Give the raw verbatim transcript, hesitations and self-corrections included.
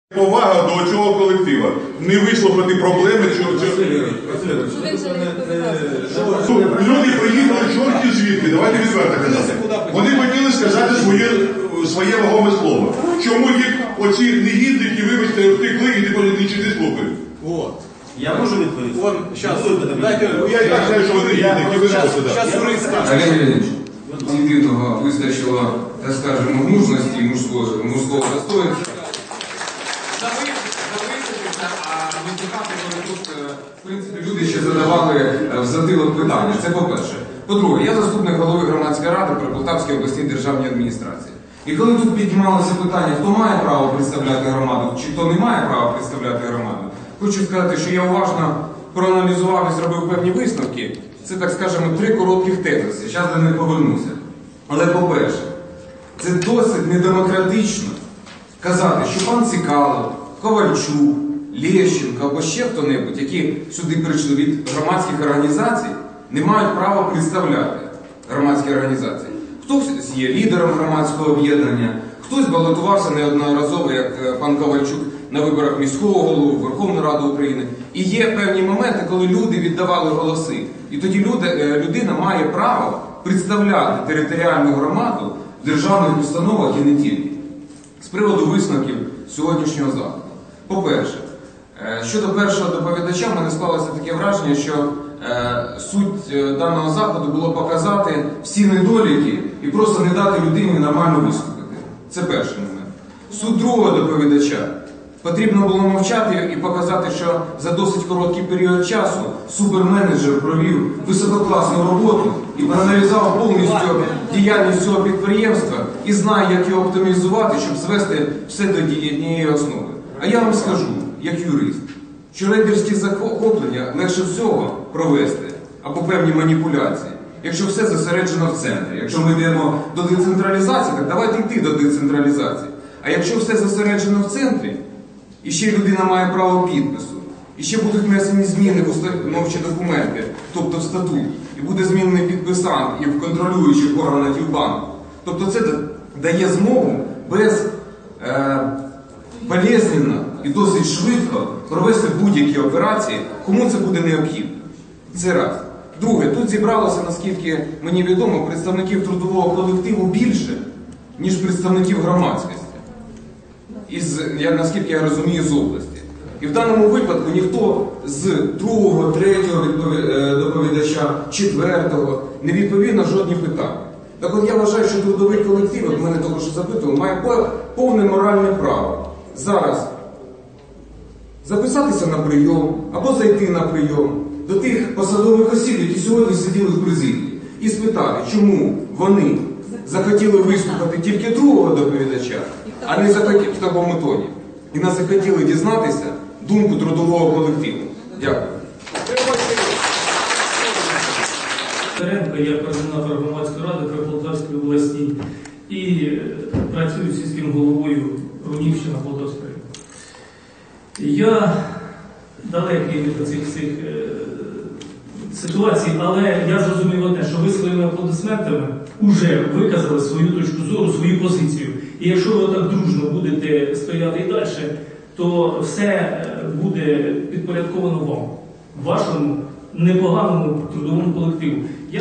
Повага до цього колектива. Не вислухати проблеми цього. Люди приїхали чорті звідки, давайте відверто казати. Вони хотіли сказати своє, своє вагоме слово. Чому їх оці негідники, вибачте, втекли і не чити слухають? От. Я можу відповісти? Вон, зараз, дайте, я і так знаю, що ви негідники, ви не посадали. Зараз юрист скаже. Олег Леонідович, єдиного вистачило, так скажемо, мужності і мужського, мужського достоинства. А виступати, коли тут, в принципі, люди ще задавали в затилок питання. Це по-перше. По-друге, я заступник голови громадської ради при Полтавській обласній державній адміністрації. І коли тут піднімалося питання, хто має право представляти громаду, чи хто не має права представляти громаду, хочу сказати, що я уважно проаналізував і зробив певні висновки. Це, так скажемо, три коротких тезиси. Зараз до них повернуся. Але, по-перше, це досить недемократично казати, що пан Цикало, Ковальчук, Лещенко або ще хто-небудь, які сюди прийшли від громадських організацій, не мають права представляти громадські організації. Хтось є лідером громадського об'єднання, хтось балотувався неодноразово, як пан Ковальчук, на виборах міського голови, Верховної Ради України. І є певні моменти, коли люди віддавали голоси. І тоді люди, людина має право представляти територіальну громаду в державних установах і не тільки. З приводу висновків сьогоднішнього заходу. По-перше, щодо першого доповідача, в мене склалося таке враження, що е, суть даного заходу було показати всі недоліки і просто не дати людині нормально виступити. Це перший момент. Суть другого доповідача. Потрібно було мовчати і показати, що за досить короткий період часу суперменеджер провів висококласну роботу і проаналізував повністю діяльність цього підприємства і знає, як його оптимізувати, щоб звести все до однієї основи. А я вам скажу, як юрист, що рейдерські захоплення легше всього провести, або певні маніпуляції, якщо все зосереджено в центрі. Якщо ми йдемо до децентралізації, так давайте йти до децентралізації. А якщо все зосереджено в центрі, і ще людина має право підпису, і ще будуть внесені зміни в установчі документи, тобто в статут, і буде змінений підписант і в контролюючих органах і в банку. Тобто це дає змогу без е, болезненно і досить швидко провести будь-які операції, кому це буде необхідно. Це раз. Друге, тут зібралося, наскільки мені відомо, представників трудового колективу більше, ніж представників громадськості. Із, я, наскільки я розумію, з області. І в даному випадку ніхто з другого, третього доповідача, четвертого не відповів на жодні питання. Так от я вважаю, що трудовий колектив, от мене того, що запитував, має повне моральне право зараз записатися на прийом або зайти на прийом до тих посадових осіб, які сьогодні сиділи в президії, і спитати, чому вони захотіли виступити тільки другого доповідача, а не захотіли в такому тоні. І нас захотіли дізнатися думку трудового колективу. Дякую. Теренко, я координатор громадської ради при Полтавській області і працюю сільським головою Рунівщина Полтавської. Я далекий від цих всіх ситуацій, але я зрозумів одне, що ви своїми аплодисментами вже виказали свою точку зору, свою позицію. І якщо ви так дружно будете стояти і далі, то все буде підпорядковано вам, вашому непоганому трудовому колективу.